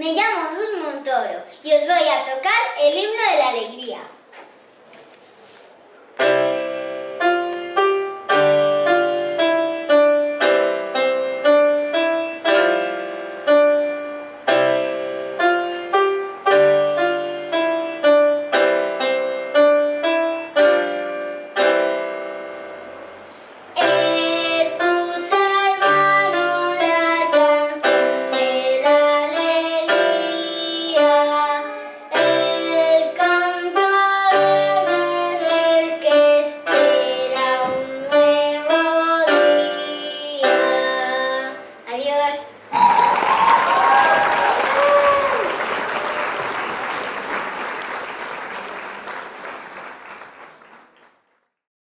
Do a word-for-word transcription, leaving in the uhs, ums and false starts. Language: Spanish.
Me llamo Ruth Montoro y os voy a tocar el himno de la alegría. Adiós.